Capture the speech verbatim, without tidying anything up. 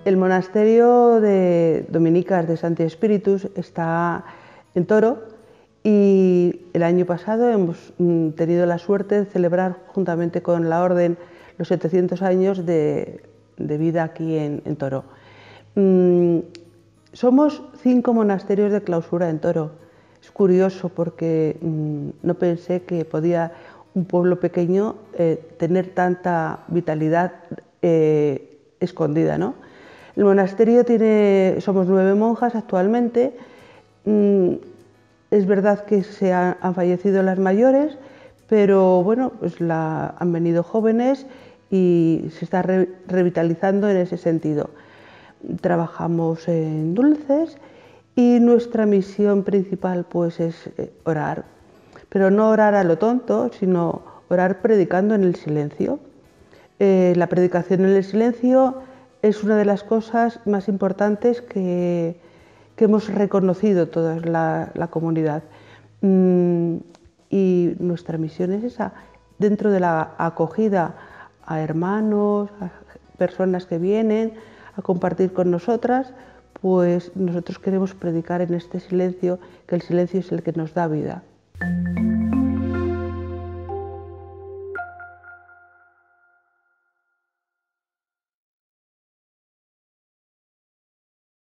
El monasterio de Dominicas de Santi Spíritus está en Toro y el año pasado hemos tenido la suerte de celebrar juntamente con la Orden los setecientos años de, de vida aquí en, en Toro. Mm, somos cinco monasterios de clausura en Toro. Es curioso porque mm, no pensé que podía un pueblo pequeño eh, tener tanta vitalidad eh, escondida, ¿no? El monasterio tiene, somos nueve monjas actualmente. Mm, es verdad que se ha, han fallecido las mayores, pero bueno, pues la, han venido jóvenes y se está re, revitalizando en ese sentido. Trabajamos en dulces y nuestra misión principal pues es orar, pero no orar a lo tonto, sino orar predicando en el silencio. Eh, la predicación en el silencio es una de las cosas más importantes que, que hemos reconocido toda la, la comunidad. Mm, y nuestra misión es esa, dentro de la acogida a hermanos, a personas que vienen a compartir con nosotras, pues nosotros queremos predicar en este silencio, que el silencio es el que nos da vida.